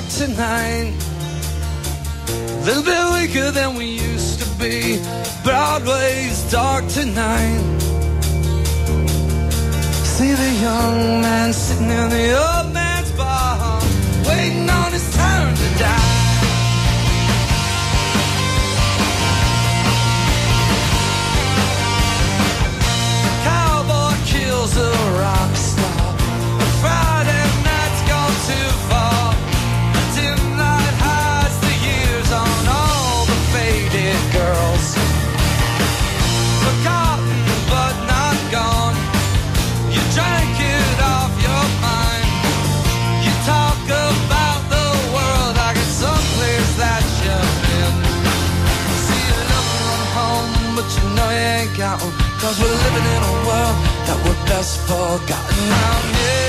dark tonight. A little bit weaker than we used to be. Broadway's dark tonight. See the young man sitting in the old man's bar, waiting on his turn to die. Cowboy kills a rock star. A Friday night's gone too far. Dim light hides the years on all the faded girls. Forgotten but not gone. You drank it off your mind. You talk about the world like it's someplace that you've been. See you looking on home, but you know you ain't got one. 'Cause we're living in a world that we're best forgotten. I'm here.